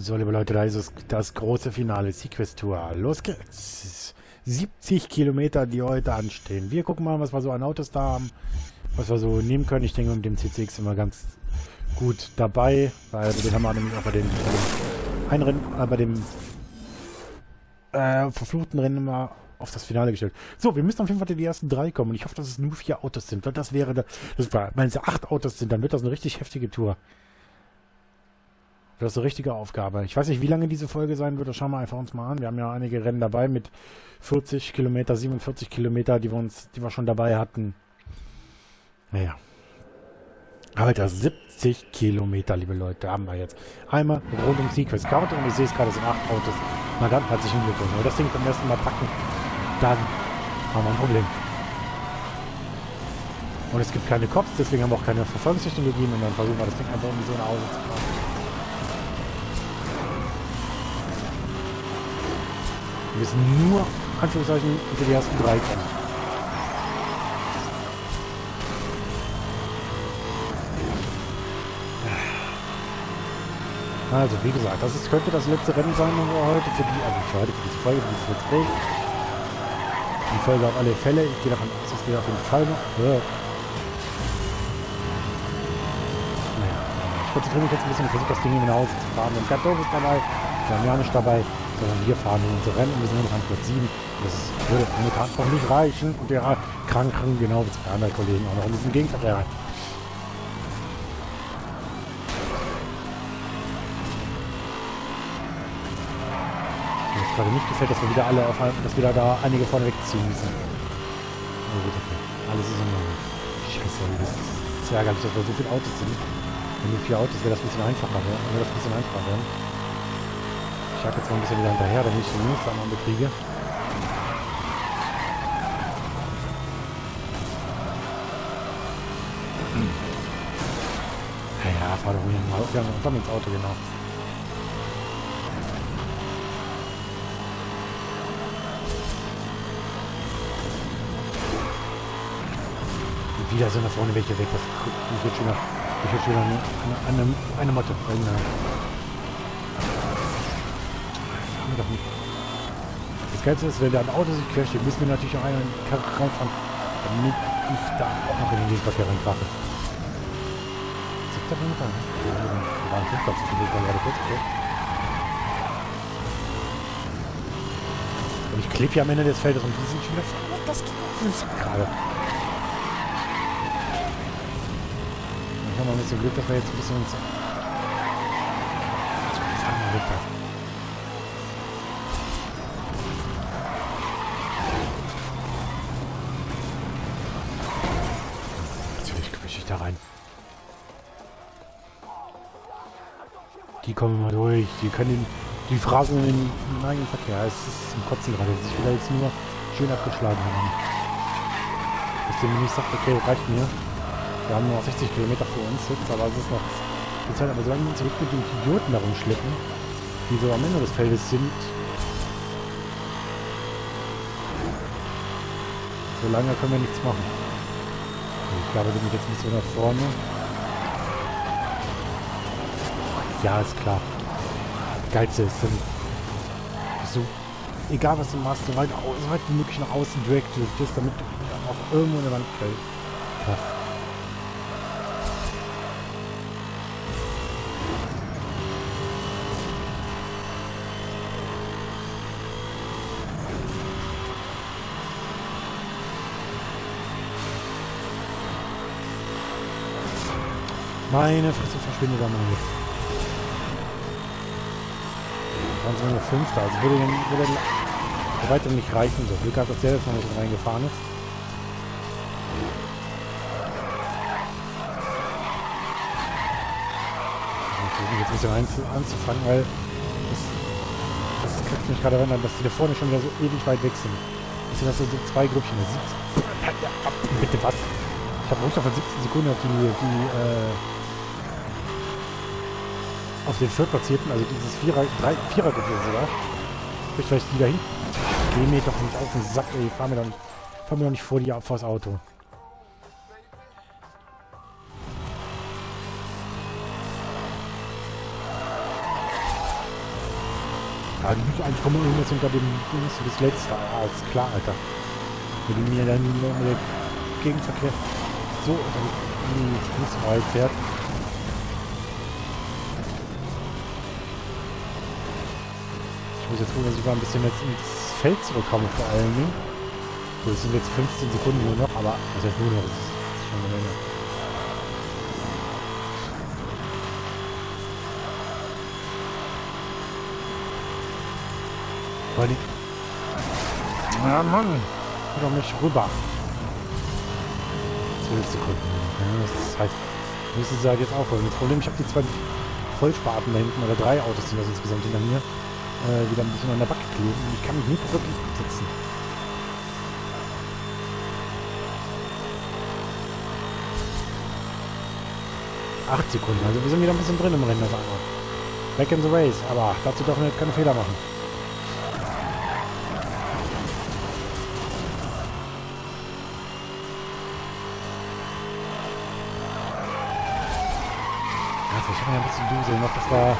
So, liebe Leute, da ist es das große Finale, Sequest Tour. Los geht's. 70 Kilometer, die heute anstehen. Wir gucken mal, was wir so an Autos da haben, was wir so nehmen können. Ich denke, mit dem CCX sind wir ganz gut dabei, weil den haben wir nämlich auch bei dem verfluchten Rennen immer auf das Finale gestellt. So, wir müssen auf jeden Fall in die ersten 3 kommen. Und ich hoffe, dass es nur 4 Autos sind. Weil das wäre, wenn es 8 Autos sind, dann wird das eine richtig heftige Tour. Das ist eine richtige Aufgabe. Ich weiß nicht, wie lange diese Folge sein wird. Das schauen wir einfach uns mal an. Wir haben ja einige Rennen dabei mit 40 Kilometer, 47 Kilometer, die wir schon dabei hatten. Naja. Alter, 70 Kilometer, liebe Leute, haben wir jetzt. Einmal rund um Sequest County und ich sehe es gerade, es sind 8 Autos. Na dann, herzlichen Glückwunsch. Wenn wir das Ding beim ersten Mal packen, dann haben wir ein Problem. Und es gibt keine Cops, deswegen haben wir auch keine Verfolgungstechnologien und dann versuchen wir das Ding einfach irgendwie so nach Hause zu fahren. Wir müssen nur, Anführungszeichen, unter die ersten 3 kommen. Also, wie gesagt, könnte das letzte Rennen sein, heute für diese Folge, für dieses Let's Play. Die Folge auf alle Fälle. Ich gehe davon aus, dass wir auf jeden Fall noch. Naja, ich konzentriere mich jetzt ein bisschen und versuche das Ding hier nach Hause zu fahren. Und Gatto ist dabei, wir haben ja nicht dabei, sondern wir fahren in unser Rennen und wir sind nur noch an Platz 7. Das würde momentan noch nicht reichen. Und der Kranken, genau wie 2 andere Kollegen, auch noch in diesem Gegenverkehr. Gerade nicht gefällt, dass wir wieder dass wir da einige vorne wegziehen müssen. Oh gut, okay. Alles ist in Ordnung. Scheiße, das ist ärgerlich, dass wir so viele Autos sind. Wenn nur 4 Autos wäre das ein bisschen einfacher, werden. Ich jag jetzt mal ein bisschen wieder hinterher, damit ich den Jungs da mal bekriege. Ja, fahr doch ruhig mal auf. Wir haben ins Auto, genau. Wieder sind da vorne welche weg. Ich will schon wieder eine Motte. Fahren wir doch nicht. Das Geilste ist, wenn da ein Auto sich quetscht, müssen wir natürlich auch einen Karren rausfahren, damit ich da auch noch in den Gegenverkehr reinkrache. 7. Meter. Wir waren 5 Platz. Ich bin gerade kurz. Okay. Und ich klebe hier am Ende des Feldes und die sind schon wieder voll. Das ist gerade. Wir haben ein bisschen Glück, dass wir jetzt ein bisschen uns... Fahren wir runter. Natürlich quetsche ich da rein. Die kommen immer durch. Die fragen in den eigenen Verkehr. Es ist zum Kotzen gerade. Ich will da jetzt nur schön abgeschlagen haben. Dass der mir nicht sagt, okay, reicht mir. Wir haben nur 60 Kilometer vor uns jetzt, aber es ist noch die Zeit. Aber solange wir uns wirklich die Idioten darum schleppen, die so am Ende des Feldes sind, solange können wir nichts machen. Ich glaube, wir sind jetzt ein bisschen nach vorne. Ja, ist klar. Das Geilste ist, so, egal was du machst, so weit wie möglich nach außen direkt ist, damit du auch irgendwo in der Wand fällt. Krass. Meine Fresse verschwindet da mal mit. Dann sind wir 5. Also würde der weiter nicht reichen. So, Glück hat, dass der jetzt noch nicht reingefahren ist. Ich versuche jetzt ein bisschen anzufangen, weil das kriegt mich gerade erinnern, dass die da vorne schon wieder so ewig weit weg sind. Das sind das so 2 Grüppchen. Bitte was? Ich habe ruhig noch von 17 Sekunden auf den Viertplatzierten, also dieses Vierergruppe sogar. Ich vielleicht die dahin. Geh mir doch nicht auf den Sack, ey. Fahr mir doch nicht vor das Auto. Eigentlich kommen wir irgendwas hinter dem Dings bis letzte. Ah, ist klar, Alter. Wenn die mir dann mit dem Gegenverkehr so in die Fußreihe fährt. Ich muss jetzt gucken, dass ich mal ein bisschen jetzt ins Feld zurückkomme vor allen Dingen. So, das sind jetzt 15 Sekunden nur noch, aber also nur noch, das ist schon eine Menge. Weil die... Ja, Mann! Geh doch nicht rüber. 12 Sekunden. Ja, das heißt, müssen sie halt jetzt aufholen. Das Problem, ich habe die zwei Vollsparten da hinten, oder 3 Autos sind das insgesamt hinter mir, wieder ein bisschen an der Backe kleben. Und ich kann mich nicht wirklich absetzen. Acht Sekunden, also wir sind wieder ein bisschen drin im Rennen auf einmal. Back in the race, aber dazu dürfen wir jetzt keine Fehler machen. Also ich habe ja ein bisschen Dusel noch,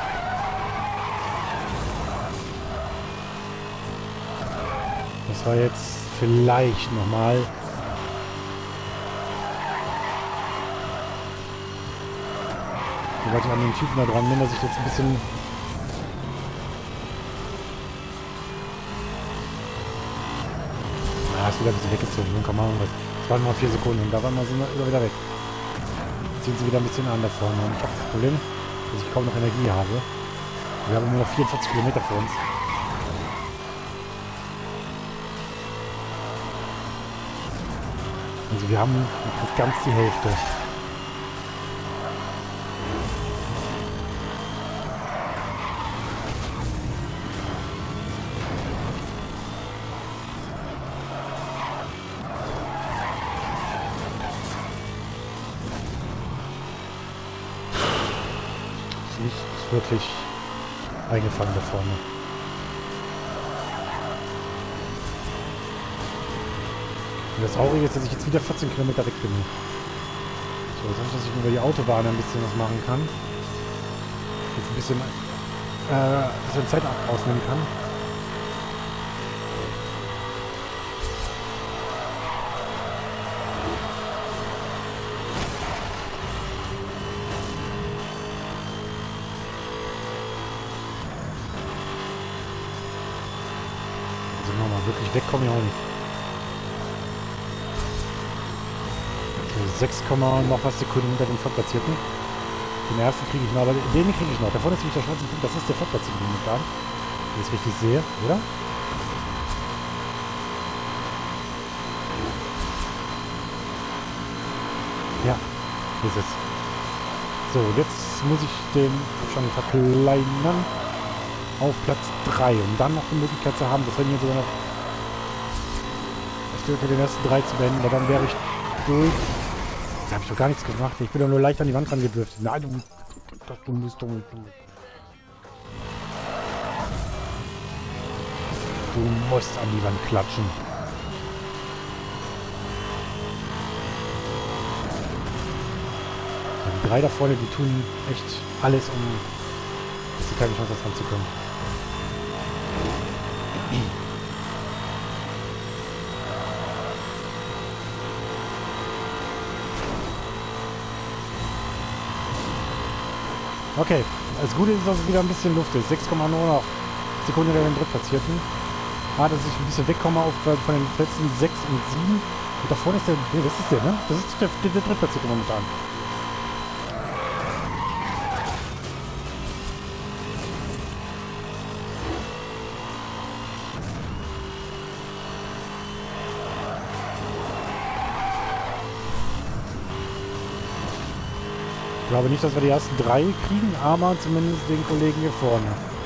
das war jetzt vielleicht nochmal. Sobald ich an den Typen da dran bin, dass ich jetzt ein bisschen... Ja, ist wieder ein bisschen weggezogen. Nun kann man was. Das waren mal 4 Sekunden und da waren wir wieder weg. Jetzt ziehen sie wieder ein bisschen an da vorne. Und ich habe das Problem, dass ich kaum noch Energie habe. Wir haben nur noch 44 Kilometer vor uns. Also wir haben fast ganz die Hälfte. Nicht wirklich eingefangen da vorne. Und das Traurige ist, dass ich jetzt wieder 14 Kilometer weg bin. So, jetzt hoffe ich, dass ich über die Autobahn ein bisschen was machen kann. Jetzt ein bisschen Zeit ausnehmen kann. Also nochmal wirklich weg komme ich auch nicht. 6, noch was Sekunden hinter dem Vorplatzierten. Den ersten kriege ich noch, aber den kriege ich noch. Da vorne ist nämlich der schwarze Punkt, das ist der Vorplatzierte momentan. Wenn ich es richtig sehe, oder? Ja, ist es. So, jetzt muss ich den schon verkleinern auf Platz 3, um dann noch die Möglichkeit zu haben, das Rennen hier sogar noch für den ersten 3 zu beenden, weil dann wäre ich durch. Da habe ich doch gar nichts gemacht. Ich bin doch nur leicht an die Wand rangedriftet. Nein, du musst dumm. Du musst an die Wand klatschen. Die 3 da vorne, die tun echt alles, um dass sie keine Chance haben zu können. Okay, das Gute ist, dass es wieder ein bisschen Luft ist. 6,0 noch Sekunden hinter den Drittplatzierten. Dass ich ein bisschen wegkomme von den letzten 6 und 7. Und da vorne ist der... Nee, das ist der, ne? Das ist der Drittplatzierte momentan. Ich glaube nicht, dass wir die ersten 3 kriegen, aber zumindest den Kollegen hier vorne.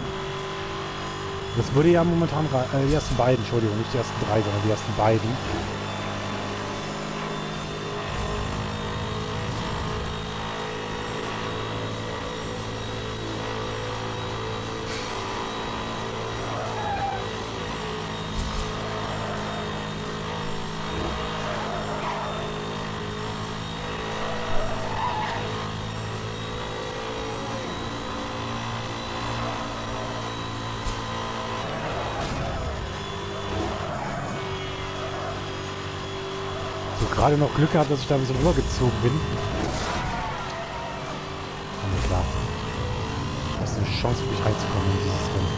Das würde ja momentan die ersten beiden, Entschuldigung, nicht die ersten 3, sondern die ersten beiden. So, gerade noch Glück gehabt, dass ich da ein bisschen rübergezogen bin. Aber klar. Das ist eine Chance, wirklich reinzukommen in dieses Rennen.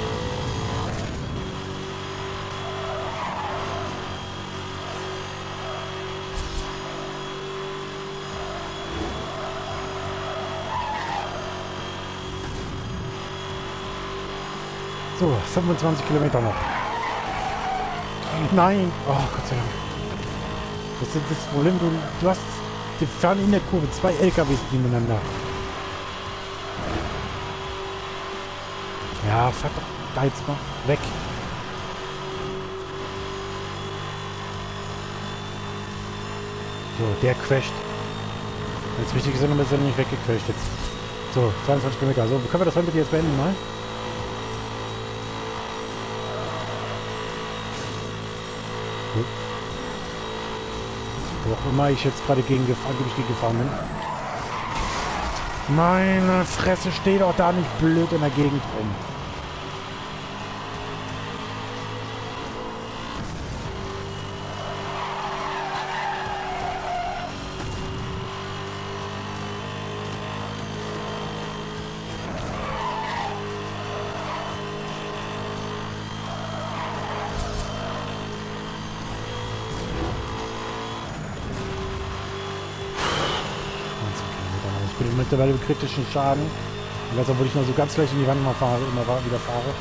So, 25 Kilometer noch. Nein! Oh, Gott sei Dank. Das ist das Problem, du hast... Wir fahren in der Kurve 2 LKWs nebeneinander. Ja, fahr doch da jetzt mal weg. So, der crasht. Jetzt wichtig ist, dass er nicht weggecrasht jetzt. So, 22 Kilometer. So, können wir das Rennen jetzt beenden mal? Gut. Wo auch immer ich jetzt gerade gegen gefahren bin. Meine Fresse, steh doch da nicht blöd in der Gegend rum. Ich bin mittlerweile im kritischen Schaden. Und das, obwohl ich nur so ganz leicht in die Wand immer wieder fahre.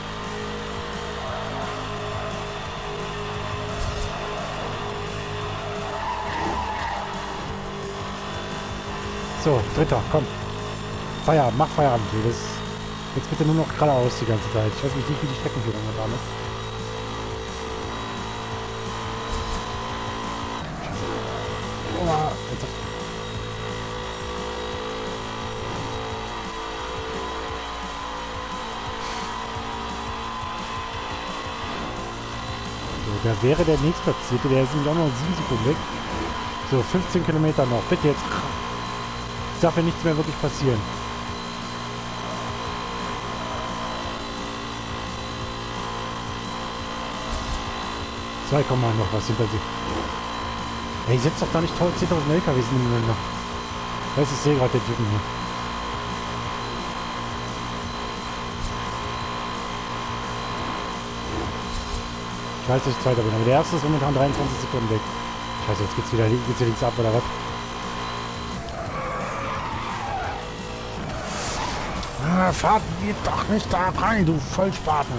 So, dritter, komm. Feierabend, mach Feierabend. Jetzt bitte nur noch geradeaus die ganze Zeit. Ich weiß nicht, wie die Streckenführung da ist. Oh, jetzt da wäre der nächstplatzierte, der ist nämlich auch noch 7 Sekunden weg. So, 15 Kilometer noch. Bitte jetzt. Es darf ja nichts mehr wirklich passieren. Zwei kommen noch was hinter sich. Ey, setz doch da nicht 10.000 LKWs nebeneinander. Ich sehe gerade den Typen hier. Ich weiß, dass ich Zweiter bin, aber der erste ist momentan 23 Sekunden weg. Scheiße, jetzt geht's wieder links ab, oder was? Ah, fahrt geht doch nicht da rein, du Vollspaten!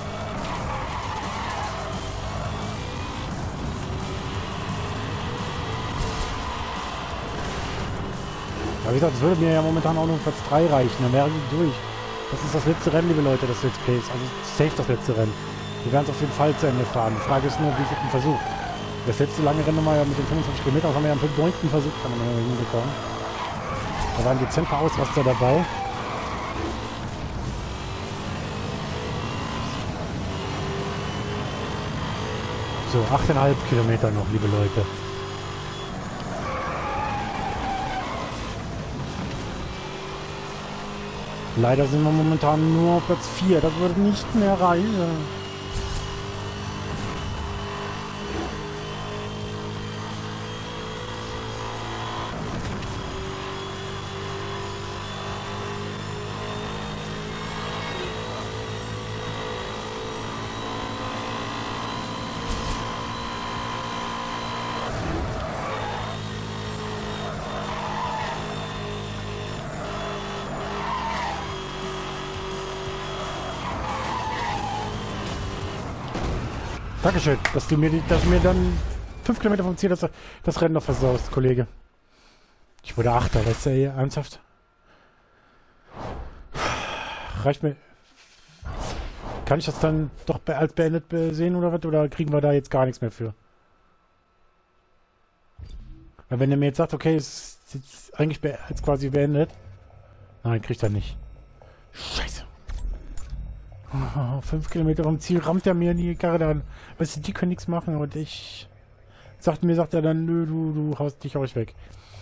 Ja, wie gesagt, es würde mir ja momentan auch nur Platz 3 reichen, dann wäre ich durch. Das ist das letzte Rennen, liebe Leute, das Let's Play ist. Also safe das letzte Rennen. Wir werden es auf jeden Fall zu Ende fahren. Die Frage ist nur, wie viel Versuch. Das letzte lange Rennen mal mit den 25 Kilometern, das haben wir ja am 9. Versuch hinbekommen. Da waren dezent paar Ausraster dabei. So, 8,5 Kilometer noch, liebe Leute. Leider sind wir momentan nur auf Platz 4. Das würde nicht mehr reichen. Dankeschön, dass du mir dann 5 Kilometer vom Ziel das Rennen noch versaust, Kollege. Ich wurde Achter, weißt du, ey, ernsthaft? Reicht mir. Kann ich das dann doch als beendet sehen oder was? Oder kriegen wir da jetzt gar nichts mehr für? Weil wenn er mir jetzt sagt, okay, es ist jetzt eigentlich als quasi beendet. Nein, kriegt er nicht. Scheiße. 5 Kilometer vom Ziel rammt er mir in die Karre an. Weißt du, die können nichts machen und ich... sagt er dann, nö, du haust dich auch weg.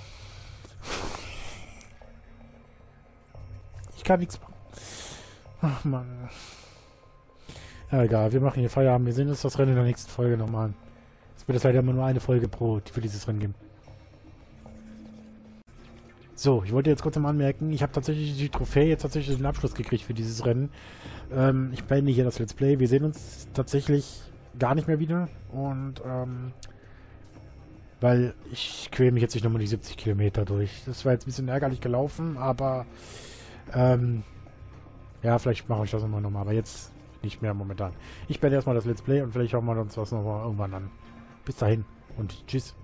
Ich kann nichts machen. Ach, Mann. Ja, egal, wir machen hier Feierabend. Wir sehen uns das Rennen in der nächsten Folge nochmal an. Wird es leider immer nur eine Folge für dieses Rennen geben. So, ich wollte jetzt kurz mal anmerken, ich habe tatsächlich die Trophäe, jetzt tatsächlich den Abschluss gekriegt für dieses Rennen. Ich beende hier das Let's Play. Wir sehen uns tatsächlich gar nicht mehr wieder. Und, weil ich quäle mich jetzt nicht nochmal die 70 Kilometer durch. Das war jetzt ein bisschen ärgerlich gelaufen, aber, ja, vielleicht mache ich das nochmal, aber jetzt nicht mehr momentan. Ich beende erstmal das Let's Play und vielleicht schauen wir uns das nochmal irgendwann an. Bis dahin und tschüss.